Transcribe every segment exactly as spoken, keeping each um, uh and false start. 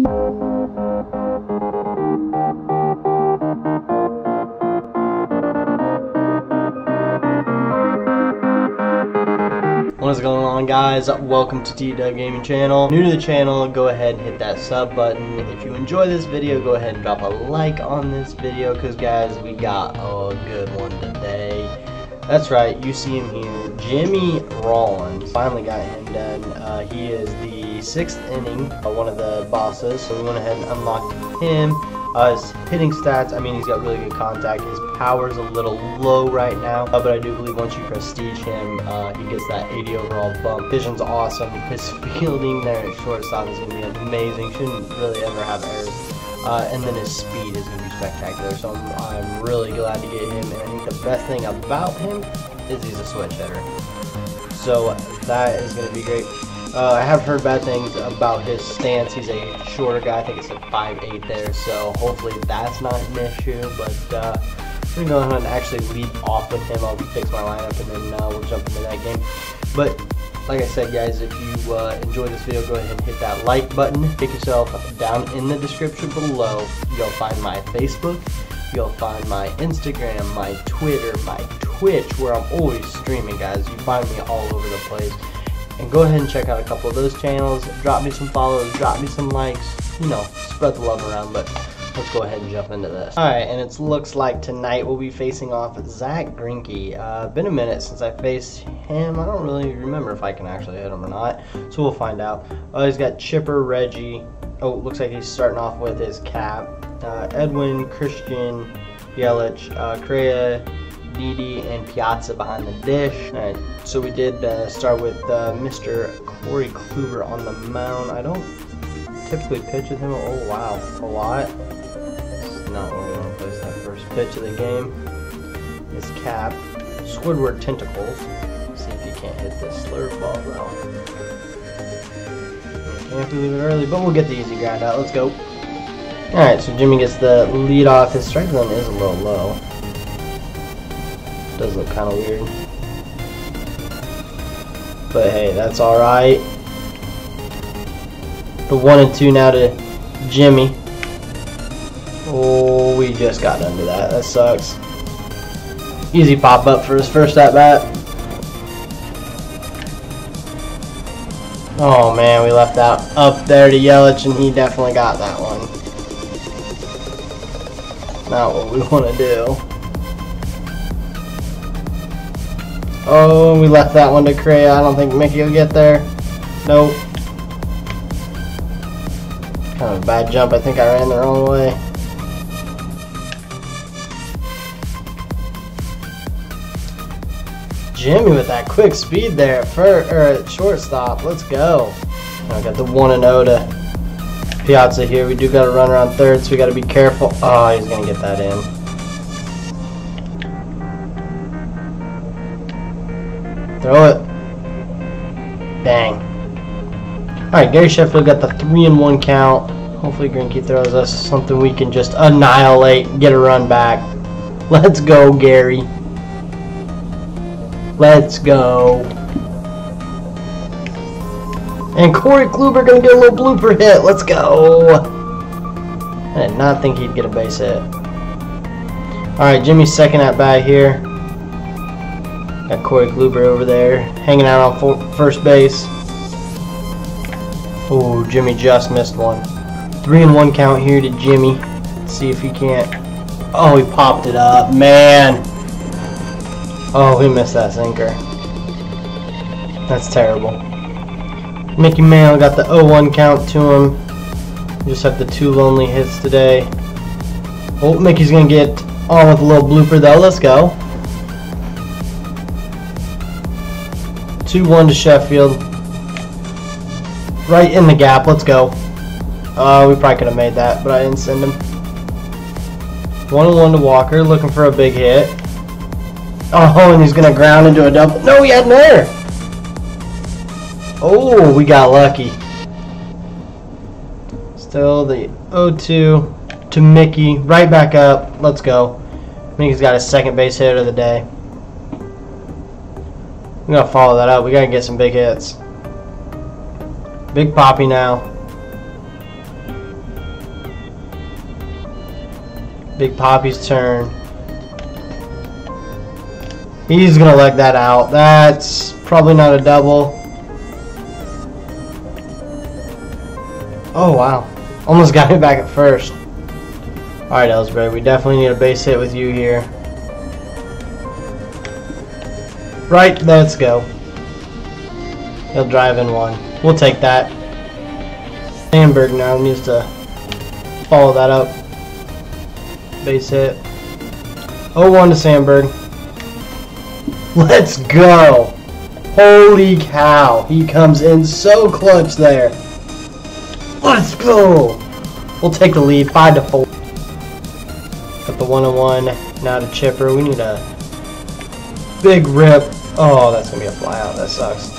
What is going on, guys? Welcome to T W Gaming Channel. New to the channel, go ahead and hit that sub button. If you enjoy this video, go ahead and drop a like on this video, because guys, we got a good one today. That's right, you see him here, Jimmy Rollins. Finally got him done. Uh, he is the sixth inning, uh, one of the bosses, so we went ahead and unlocked him. Uh, his hitting stats, I mean, he's got really good contact. His power's a little low right now, uh, but I do believe once you prestige him, uh, he gets that eighty overall bump. Vision's awesome. His fielding there at shortstop is going to be amazing. Shouldn't really ever have errors. Uh, and then his speed is going to be spectacular, so I'm, I'm really glad to get him. And I think the best thing about him is he's a switch hitter. So that is going to be great. Uh, I have heard bad things about his stance. He's a shorter guy. I think it's like five eight there, so hopefully that's not an issue. But uh, we're going to go ahead and actually lead off with him. I'll fix my lineup and then uh, we'll jump into that game. But like I said, guys, if you uh, enjoyed this video, go ahead and hit that like button. Pick yourself down in the description below. You'll find my Facebook. You'll find my Instagram, my Twitter, my Twitch, where I'm always streaming, guys. You find me all over the place. And go ahead and check out a couple of those channels. Drop me some follows, drop me some likes, you know, spread the love around. But let's go ahead and jump into this. Alright, and it looks like tonight we'll be facing off Zack Greinke. Uh, been a minute since I faced him. I don't really remember if I can actually hit him or not, so we'll find out. Uh, he's got Chipper, Reggie. Oh, looks like he's starting off with his cap. Uh, Edwin, Christian, Yelich, uh, Correa, Didi, and Piazza behind the dish. Alright, so we did uh, start with uh, Mister Corey Kluber on the mound. I don't typically pitch with him. Oh wow, a lot. Not where we want to place that first pitch of the game. His cap, Squidward Tentacles. Let's see if he can't hit this slurve ball though. Can't leave it early, but we'll get the easy ground out. Let's go. Alright, so Jimmy gets the lead off. His strike zone is a little low. Does look kind of weird. But hey, that's alright. The one and two now to Jimmy. Oh, we just got under that. That sucks. Easy pop up for his first at bat. Oh man, we left out up there to Yelich, and he definitely got that one. Not what we want to do. Oh, we left that one to Correa. I don't think Mickey will get there. Nope. Kind of a bad jump. I think I ran the wrong way. Jimmy with that quick speed there at, first, or at shortstop. Let's go. I got the one and oh to Piazza here. We do got to run around third, so we got to be careful. Oh, he's going to get that in. Throw it. Bang. Alright, Gary Sheffield got the three and one count. Hopefully Greinke throws us something we can just annihilate, get a run back. Let's go, Gary. Let's go. And Corey Kluber gonna get a little blooper hit. Let's go. I did not think he'd get a base hit. Alright, Jimmy's second at bat here. Got Corey Kluber over there, hanging out on for first base. Oh, Jimmy just missed one. Three and one count here to Jimmy. Let's see if he can't. Oh, he popped it up, man. Oh, we missed that sinker. That's terrible. Mickey Mantle got the oh one count to him. We just have the two lonely hits today. Oh, Mickey's gonna get on with a little blooper though. Let's go. two one to Sheffield. Right in the gap. Let's go. Uh, we probably could have made that, but I didn't send him. one and one to Walker, looking for a big hit. Oh, and he's going to ground into a double. No, he had an error. Oh, we got lucky. Still the oh two to Mickey. Right back up. Let's go. Mickey's got his second base hit of the day. We gotta follow that up. We gotta get some big hits. Big Poppy now. Big Poppy's turn. He's gonna leg that out. That's probably not a double. Oh wow. Almost got me back at first. Alright, Ellsbury, we definitely need a base hit with you here. Right, let's go. He'll drive in one. We'll take that. Sandberg now needs to follow that up. Base hit. oh one to Sandberg. Let's go! Holy cow! He comes in so clutch there. Let's go! We'll take the lead, five to four. Got the one on one now to Chipper. We need a big rip. Oh, that's gonna be a flyout. That sucks.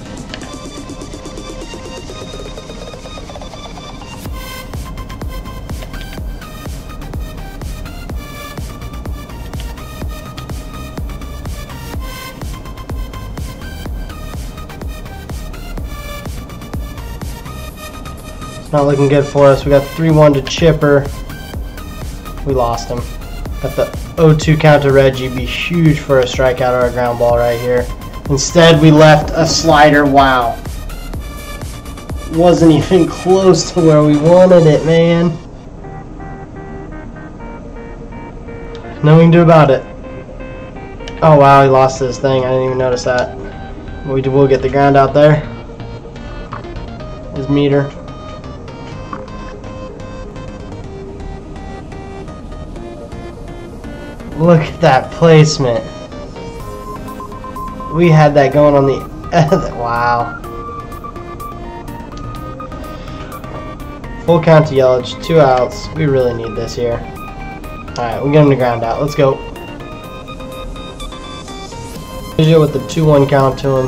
Not looking good for us. We got three one to Chipper. We lost him. Got the oh two count to Reggie. Be huge for a strikeout or a ground ball right here. Instead, we left a slider. Wow. Wasn't even close to where we wanted it, man. Nothing we can do about it. Oh wow, he lost this thing. I didn't even notice that. We will get the ground out there. His meter. Look at that placement. We had that going on the other. Wow. Full count to Yelich. Two outs. We really need this here. Alright, we get him to ground out. Let's go. Biggio with the two one count to him.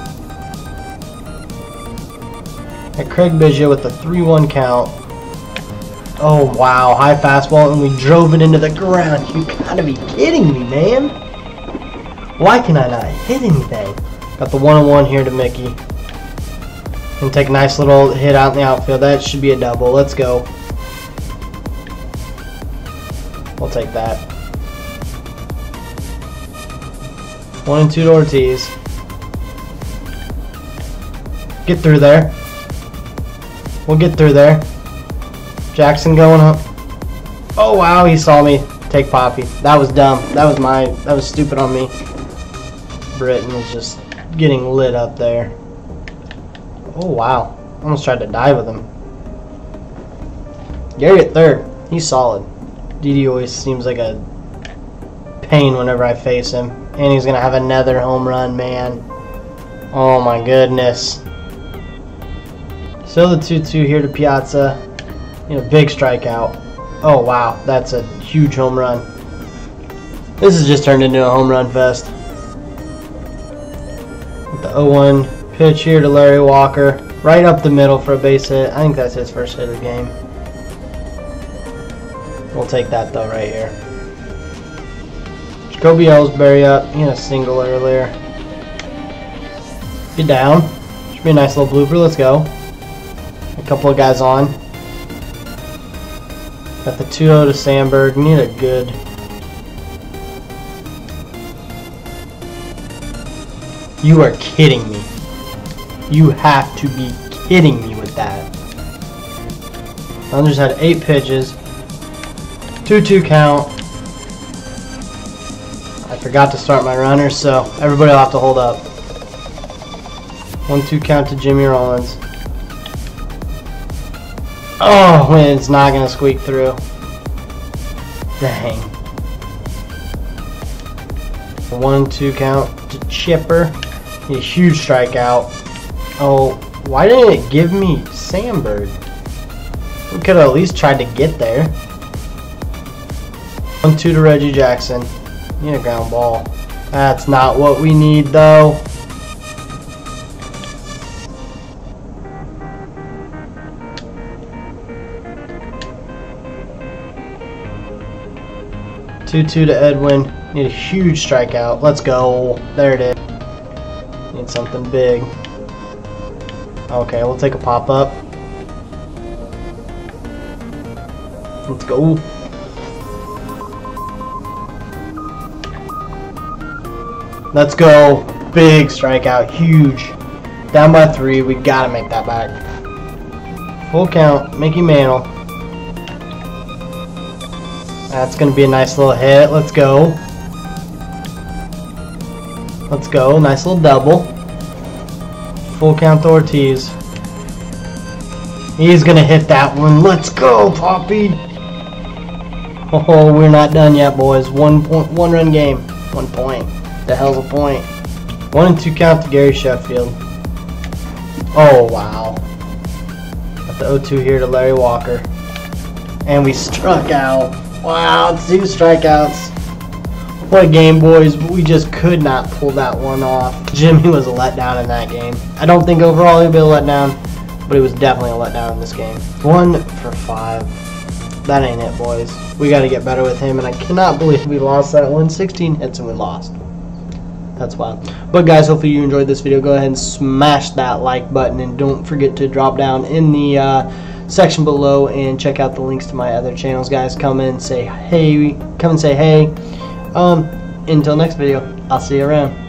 And Craig Biggio with the three one count. Oh wow, high fastball, and we drove it into the ground. You gotta be kidding me, man. Why can I not hit anything? Got the one on one here to Mickey. And take a nice little hit out in the outfield. That should be a double. Let's go. We'll take that. One and two to Ortiz. Get through there. We'll get through there. Jackson going up. Oh wow, he saw me take Poppy. That was dumb. That was my. That was stupid on me. Britton was just getting lit up there. Oh wow, almost tried to dive with him. Gary at third. He's solid. Didi always seems like a pain whenever I face him, and he's gonna have another home run, man. Oh my goodness. Still the two two here to Piazza. You know, big strikeout. Oh wow, that's a huge home run. This has just turned into a home run fest. With the oh one pitch here to Larry Walker, right up the middle for a base hit. I think that's his first hit of the game. We'll take that though right here. Jacoby Ellsbury up. He had a single earlier. Get down. Should be a nice little blooper. Let's go. A couple of guys on. Got the two oh to Sandberg. Need a good. You are kidding me. You have to be kidding me with that. Thunders had eight pitches. two two count. I forgot to start my runner, so everybody will have to hold up. one two count to Jimmy Rollins. Oh, man, it's not going to squeak through. Dang. one two count to Chipper. A huge strikeout. Oh, why didn't it give me Sandberg? We could have at least tried to get there. one two to Reggie Jackson. Need a ground ball. That's not what we need, though. two two to Edwin. Need a huge strikeout. Let's go. There it is. Need something big. Okay, we'll take a pop-up. Let's go. Let's go. Big strikeout. Huge. Down by three. We gotta make that back. Full count. Mickey Mantle. That's gonna be a nice little hit. Let's go. Let's go. Nice little double. Full count to Ortiz. He's gonna hit that one. Let's go, Poppy. Oh, we're not done yet, boys. One point, one run game. One point. The hell's a point? One and two count to Gary Sheffield. Oh wow. Got the oh two here to Larry Walker. And we struck out. Wow, two strikeouts. What a game, boys. We just could not pull that one off. Jimmy was a letdown in that game. I don't think overall he'll be a letdown, but he was definitely a letdown in this game. One for five. That ain't it, boys. We got to get better with him, and I cannot believe we lost that one. sixteen hits and we lost. That's wild. But guys, hopefully you enjoyed this video. Go ahead and smash that like button, and don't forget to drop down in the uh, section below and check out the links to my other channels, guys. Come in and say hey. Come and say hey. Um, until next video, I'll see you around.